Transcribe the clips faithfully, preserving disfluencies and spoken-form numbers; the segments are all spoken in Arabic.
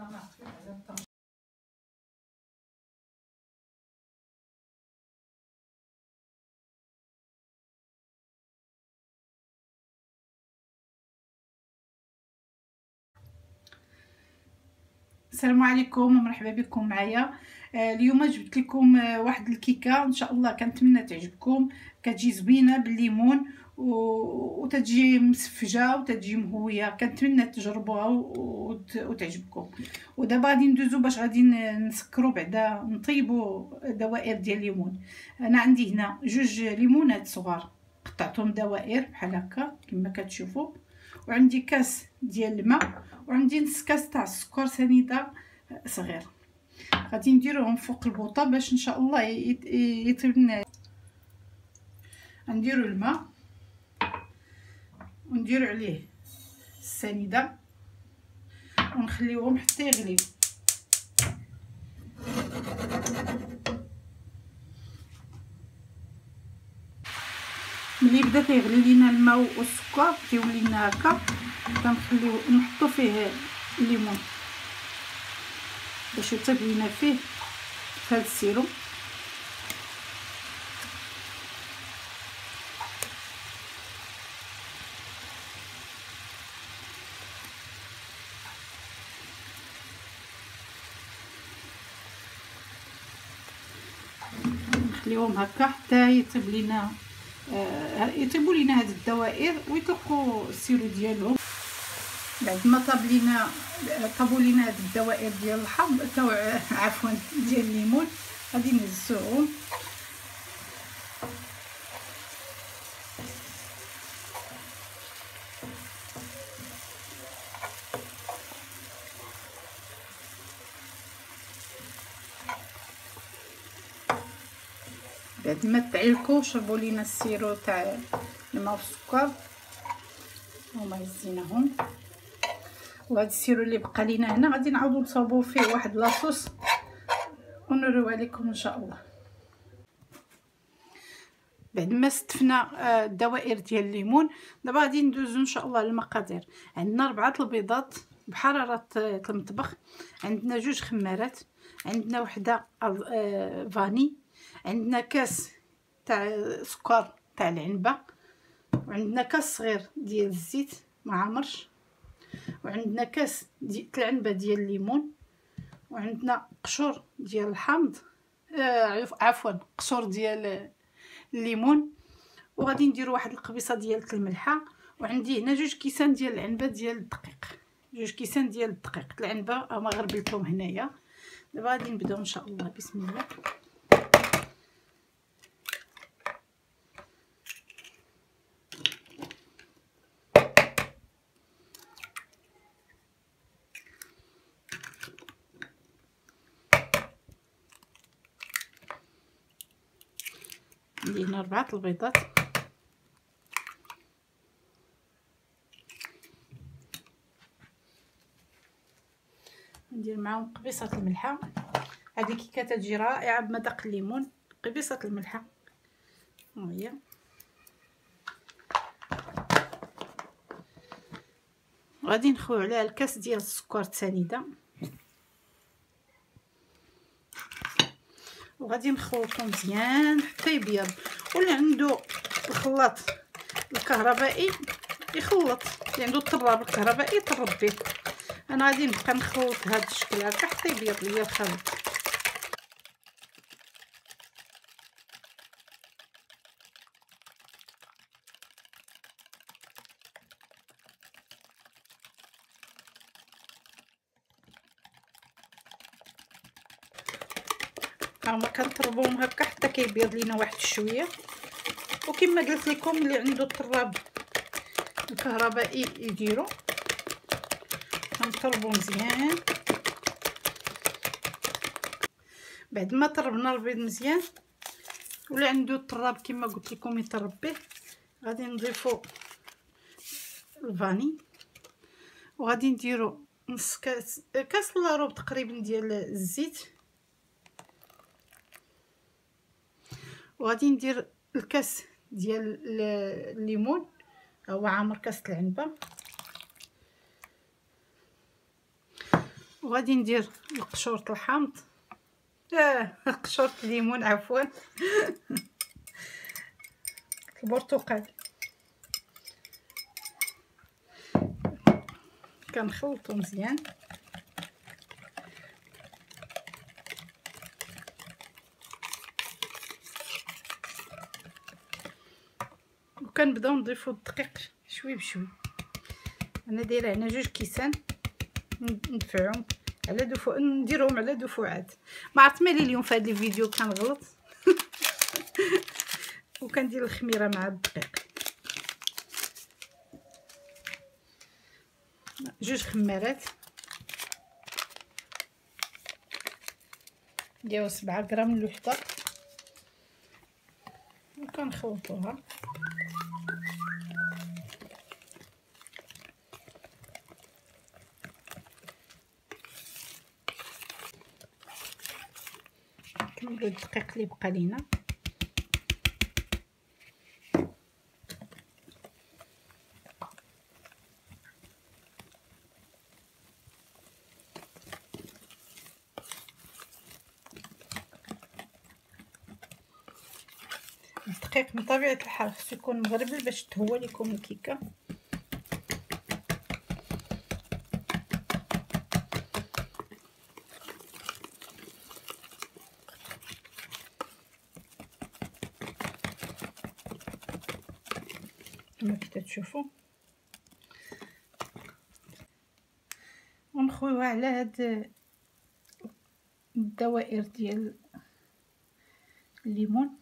السلام عليكم ومرحبا بكم معايا. آه اليوم جبت لكم آه واحد الكيكه ان شاء الله كنتمنى تعجبكم. كتجي زوينه بالليمون وتجي مسفجه وتجي مهويه، كنتمنى تجربوها وتعجبكم. ودابا غادي ندوزو باش غادي نسكروا بعدا نطيبوا دوائر ديال الليمون. انا عندي هنا جوج ليمونات صغار قطعتهم دوائر بحال هكا كما كتشوفوا، وعندي كاس ديال الماء، وعندي نص كاس تاع السكر سنيده صغير. غادي نديروهم فوق البوطه باش ان شاء الله يطيب لنا. نديرو الماء ونديرو عليه السنيده ونخليوهم حتى يغليو. ملي بدا كيغلي لينا الماء والسكر تيولي لنا هكا، كنخليو نحطو فيه الليمون باش يطيب لينا فيه هذا السيروم. نخليوهم هكا حتى يطيب لينا آه يطيبوا لينا هاد الدوائر ويطلقوا السيرو ديالهم. بعد ما طاب لينا طابوا لينا هاد الدوائر ديال الحامض تاع عفوا ديال الليمون، غادي نهزوهم بعد ما تعلكوا شربوا لينا السيرو تاع الماء والسكر. هما هزيناهم، وهذا السيرو اللي بقى لينا هنا غادي نعاودو نصاوبو فيه واحد لاصوص ونوريو عليكم ان شاء الله. بعد ما استفنا الدوائر ديال الليمون، دابا غادي ندوزو ان شاء الله للمقادير. عندنا ربعه البيضات بحراره المطبخ، عندنا جوج خمارات، عندنا وحده فاني، عندنا كاس تاع سكر تاع العنبه، وعندنا كاس صغير ديال الزيت ما عامرش، وعندنا كاس ديال العنبه ديال الليمون، وعندنا قشور ديال الحامض آه عفوا قشور ديال الليمون، وغادي نديروا واحد القبيصه ديال الملحه، وعندي هنا جوج كيسان ديال العنبه ديال الدقيق، جوج كيسان ديال الدقيق العنبه ما غربلتهم هنايا. دابا غادي نبداو ان شاء الله. بسم الله. عندي هنا ربعه البيضات، ندير معاهم قبيصه الملحه. هذه الكيكه تجي رائعه بمذاق الليمون. قبيصه الملحه ها هي، غادي نخوي عليها الكاس ديال السكر سنيده، وغادي نخلطو مزيان حتى يبيض. واللي عنده الخلاط الكهربائي يخلط، اللي عنده الطراب الكهربائي يطرب به. انا غادي نبقى نخلط هذا الشكل هكا حتى يبيض ليا الخليط. هاهما كنطربوهم هكا حتى كيبيض لينا واحد شويه. وكما قلت لكم اللي عنده الطراب الكهربائي يديرو. كنطربو مزيان. بعد ما طربنا البيض مزيان، واللي عنده الطراب كما قلت لكم يطرب به، غادي نضيفو الفاني، وغادي نديرو نص كاس كاس الا ربع تقريبا ديال الزيت، وغادي ندير الكاس ديال الليمون هو عامر كاس العنبه، وغادي ندير القشور الحامض، اه قشور الليمون عفوا البرتقال، كنخلطو مزيان. وكنبداو نضيفو الدقيق شوي بشوي. انا دايره هنا جوج كيسان ندفعهم على دفوع، نديرهم على دفعات. ما عرفت مالي اليوم في هذا الفيديو كنغلط وكندير الخميره مع الدقيق. جوج خمارات ديال سبعة غرام الوحده وكنخلطوها. كنملو الدقيق اللي بقى لينا، الدقيق من طبيعه الحال خصو يكون مغربل باش تهوى لكم الكيكه. كما كتشوفوا ونخويوها على هاد الدوائر ديال الليمون.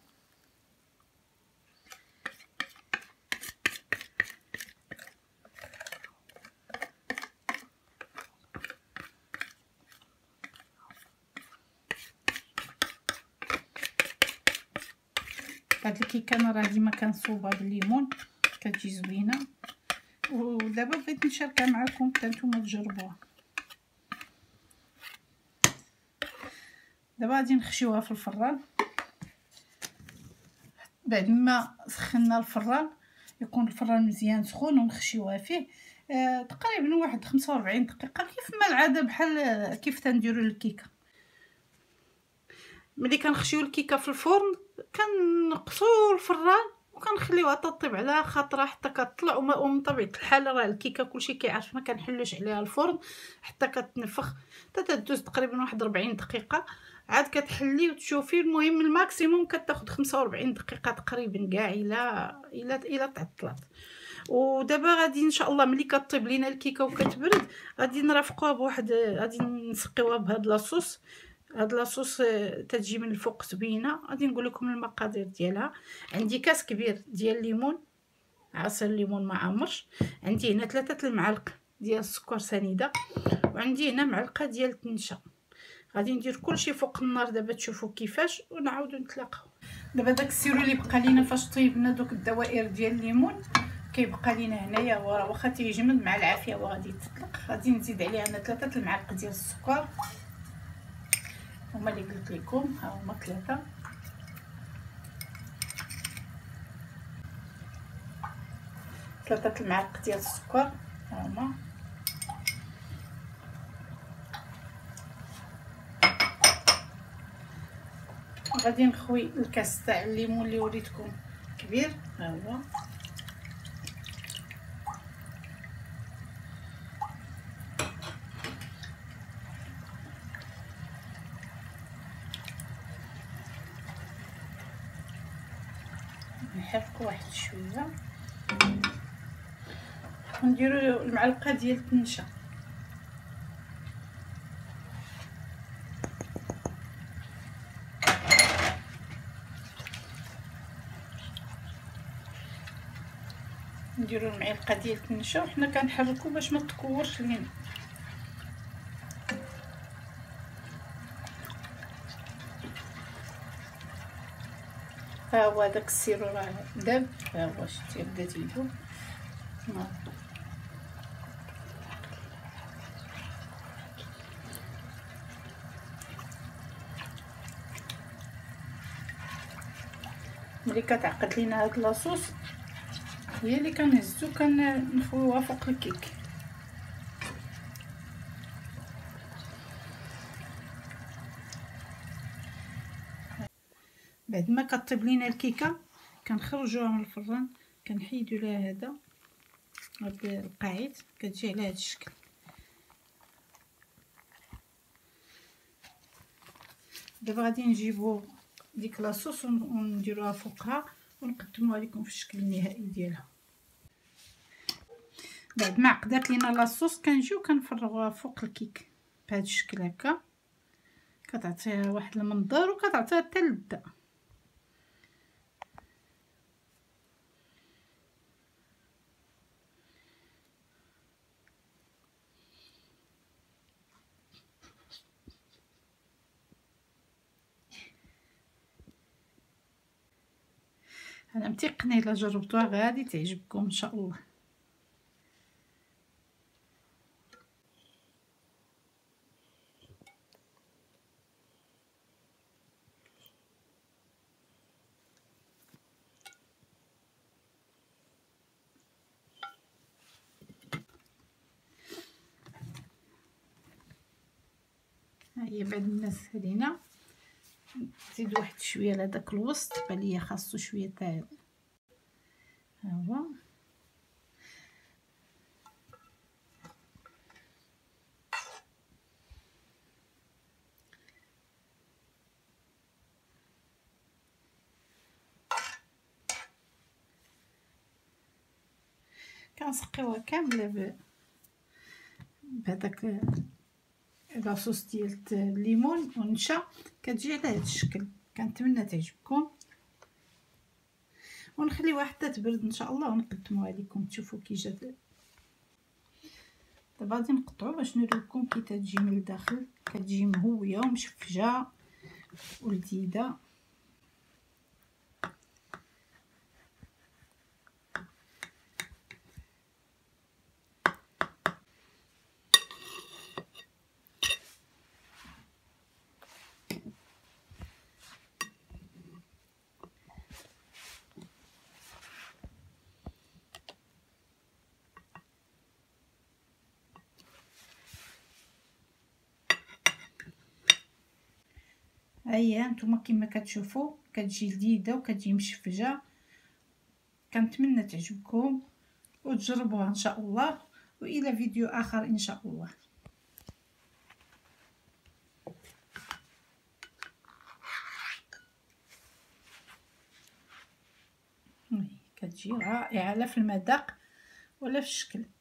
هاد الكيكه انا راه ديما كنصوبها بالليمون كتجي زوينه، ودابا بغيت نشاركها معكم حتى نتوما تجربوها. دابا غادي نخشيوها في الفران. بعد ما سخنا الفران يكون الفران مزيان سخون ونخشيوها فيه آه تقريبا واحد خمسة وأربعين دقيقه كيف ما العاده، بحال كيف تنديروا الكيكه. ملي كنخشيو الكيكه في الفرن كنقصوا الفران وكنخليوها تطيب على خاطرها حتى كتطلع. ومن طبيعه الحال راه الكيكه كلشي كيعرف ما كنحلوش عليها الفرن حتى كتنفخ، حتى تدوز تقريبا واحد أربعين دقيقه عاد كتحلي وتشوفي. المهم الماكسيموم كتاخذ خمسة وأربعين دقيقه تقريبا كاع الى الى الى تعطلات. ودابا غادي ان شاء الله ملي كطيب لينا الكيكه وكتبرد غادي نرافقوها بواحد، غادي نسقيوها بهاد لاصوص. هاد لاصوص تتجي من الفوق زوينه. غادي نقول لكم المقادير ديالها. عندي كاس كبير ديال الليمون، عصير الليمون ما عمرش. عندي هنا ثلاثه المعالق ديال السكر سنيده، وعندي هنا معلقه ديال التنشا. غادي ندير كلشي فوق النار دابا تشوفوا كيفاش ونعاودوا نتلاقاو. دابا داك السيرو اللي بقى لينا فاش طيبنا دوك الدوائر ديال الليمون كيبقى لينا هنايا، هو راه واخا تيجمد مع العافيه وغادي يتطلق. غادي نزيد عليها انا ثلاثه المعالق ديال السكر، هما اللي قلت لكم ها هما ثلاثه. ثلاثه المعالق ديال السكر ها هما. غادي نخوي الكاس تاع الليمون اللي وريتكم كبير ها هو. نحركو واحد شويه ونديرو المعلقه ديال التنشا. نديرو المعلقه ديال التنشا وحنا كنحركو باش ما تكورش لينا. ها هو داك السيرو راه داب، ها هو شتي بدا تيذوب. ملي كتعقد لينا هاد لاصوص هي اللي كنهزو كنخويوها فوق الكيك. بعد ما كطيب لينا الكيكه كنخرجوها من الفران، كنحيدو لها هذا هاد القاعد، كتجي على هذا الشكل. دابا غادي نجيبو ديك لاصوص ونديروها فوقها ونقدموها لكم في الشكل النهائي ديالها. بعد ما عقدات لينا لاصوص كنجيو كنفرغوها فوق الكيك بهذا الشكل هكا، كتعطيها واحد المنظر وكتعطيها حتى اللذه. انا متيقنه الا جربتوها غادي تعجبكم ان شاء الله. ها هي بعد ما سالينا نزيد واحد شويه لهداك الوسط، بان ليا خاصو شويه تاع ها هو. كنسقيوها كامله ب بهداك لاصوص ديال الليمون والنشا، كتجي على هذا الشكل. كنتمنى تعجبكم ونخليوها حتى تبرد ان شاء الله ونقدموها لكم تشوفوا كي جات. دابا غادي نقطعو باش نوريكم كي تجي من الداخل، كتجي مهويه ومشفجه ولذيذه. هيا نتوما كما كتشوفوا كتجي لذيذه وكتجي مشفجه. كنتمنى تعجبكم وتجربوها ان شاء الله، والى فيديو اخر ان شاء الله. كتجي رائعه لا في المذاق ولا في الشكل.